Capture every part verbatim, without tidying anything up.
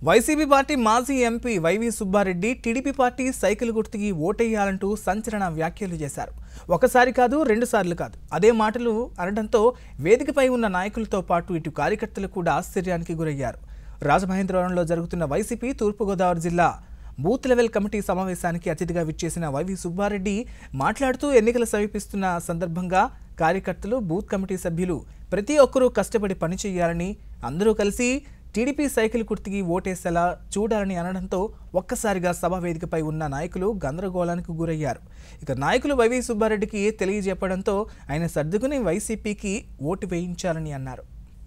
YCP party మాజీ MP YV Subba Reddy TDP party cycle గుర్తుకి ఓటేయాలంటూ సంచలన వ్యాఖ్యలు చేశారు. ఒకసారి కాదు రెండు సార్లు కాదు అదే మాటలు అనడంతో వేదికపై ఉన్న నాయకులతో పాటు ఇటు కార్యకర్తలు కూడా ఆశ్చర్యానికి గురయ్యారు. రాజమహేంద్రవరంలో జరుగుతున్న వైసీపీ తూర్పుగోదావరి జిల్లా బూత్ లెవెల్ కమిటీ సమావేశానికి అతిథిగా విచ్చేసిన వైవి సుబ్బారెడ్డి మాట్లాడుతూ ఎన్నికలు సమీపిస్తున్న సందర్భంగా కార్యకర్తలు బూత్ కమిటీ సభ్యులు ప్రతి ఒక్కరూ కష్టపడి పనిచేయాలని అందరూ కలిసి టీడీపీ సైకిల్ గుర్తుకి ఓటేసేలా చూడాలని అనడంతో ఒక్కసారిగా సభ వేదికపై ఉన్న నాయకులు గందరగోళానికి గురయ్యారు. ఇక నాయకులు వైవి సుబ్బారెడ్డికి తెలియజెప్పడంతో ఆయన సర్దుకుని వైసీపీకి ఓటు వేయించాలని అన్నారు.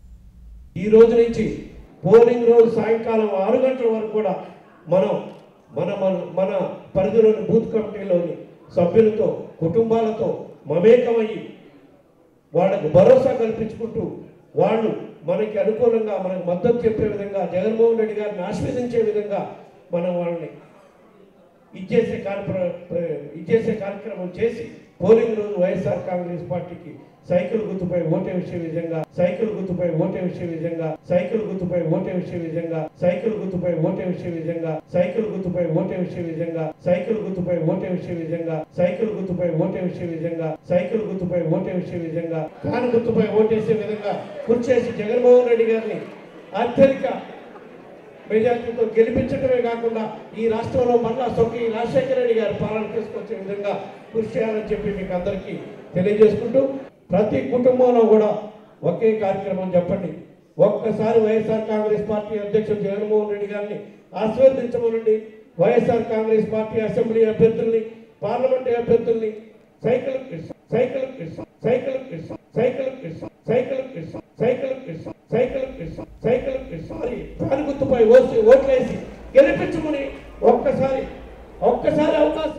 ఈ రోజు నుంచి పోలింగ్ రోజు సాయంకాలం ఆరు గంటల వరకు కూడా మనం మన మన మన పరిధిలోని బూత్ కమిటీలోని సభ్యులతో కుటుంబాలతో మమేకమయ్యి వాళ్ళకు భరోసా కల్పించుకుంటూ వాళ్ళు మనకి అనుకూలంగా మనకు మద్దతు చెప్పే విధంగా జగన్మోహన్ రెడ్డి గారిని ఆశీర్వదించే విధంగా మనం వాళ్ళని ఇచ్చేసే కార్యక్రమం ఇచ్చేసే కార్యక్రమం చేసి పోలింగ్ రోజు వైఎస్ఆర్ కాంగ్రెస్ పార్టీకి సైకిల్ గుర్తుపై ఓటే విషయ విధంగా సైకిల్ గుర్తుపై ఓటే విషయ విధంగా సైకిల్ గుర్తుపై ఓటే విషయ విధంగా సైకిల్ గుర్తుపై ఓటే విషయ విధంగా సైకిల్ గుర్తుపై ఓటే విషయ విధంగా సైకిల్ గుర్తుపై ఓటే విషయ విధంగా సైకిల్ గుర్తుపై ఓటే విషయ విధంగా సైకిల్ గుర్తుపై ఓటే విషయ విధంగా ఫ్యాన్ గుర్తుపై ఓటేసే విధంగా కూర్చేసి జగన్మోహన్ రెడ్డి గారిని అత్యధిక మెజార్టీతో గెలిపించడమే కాకుండా ఈ రాష్ట్రంలో మళ్ళా సొక్కి రాజశేఖర రెడ్డి గారి పాలన తీసుకొచ్చే విధంగా కృషి చేయాలని చెప్పి మీకు అందరికీ తెలియజేసుకుంటూ ప్రతి కుటుంబంలో కూడా ఒకే కార్యక్రమం చెప్పండి. ఒక్కసారి వైఎస్ఆర్ కాంగ్రెస్ పార్టీ అధ్యక్షుడు జగన్మోహన్ రెడ్డి గారిని ఆశీర్వదించమనండి. వైఎస్ఆర్ కాంగ్రెస్ పార్టీ అసెంబ్లీ అభ్యర్థుల్ని పార్లమెంటు అభ్యర్థుల్ని cycle cycle cycle cycle cycle cycle cycle cycle sorry fan గుర్తుపై ఓసి ఓట్లేసి గెలిపించమని ఒక్కసారి ఒక్కసారి అవకాశం